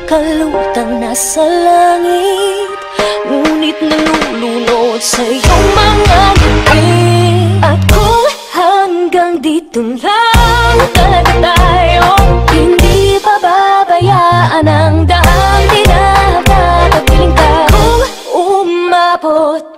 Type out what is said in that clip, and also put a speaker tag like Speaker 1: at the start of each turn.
Speaker 1: kalutang nasa langit, ngunit nalulunod sa iyong mga ngiti. At kung hanggang dito lang talaga tayo, hindi pababayaan ang daang tinatatapiling ka. Kung umabot